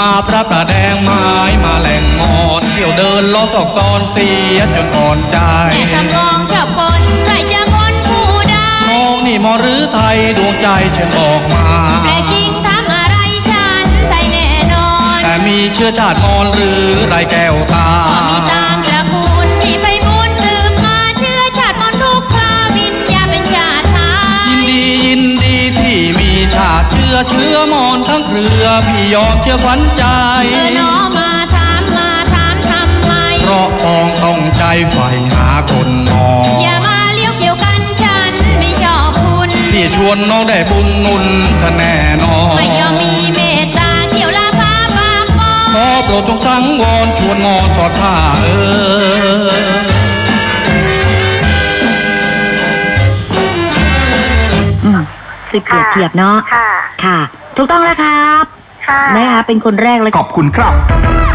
มาพระประแดงไม้มาแหล่งงอนเที่ยวเดินล้อตอกตอนเสียจนอ่อนใจแต่คำมองชอบคนใครจะคนผู้ใดน้องนี่มอหรือไทยดวงใจฉันบอกมาแต่จริงทำอะไรฉันไทยแน่นอนแต่มีเชื้อชาติมอญหรือไรแก้วตาก็มีตามตระกูลที่ไปบุญสืบมาเชื้อชาติมอญทุกคราวิญญาเป็นชาติไทยยินดีที่มีชาติเชื้อมอญทั้งเครือพี่ยอมเชื่อขวัญใจน้อมาถามทำไมเพราะปองต้องใจใฝ่หาคนมองอย่ามาเลี้ยวเกี่ยวกันฉันไม่ชอบคุณพี่ชวนน้องได้บุญนุนท่านแน่นอนไม่ยอมมีเมตตาเกี่ยวลาพาปากมองขอโปรดจงสังวรชวนงอทอดท่าสิเปรียบเทียบเนาะค่ะถูกต้องแล้วครับนะคะเป็นคนแรกเลยขอบคุณครับ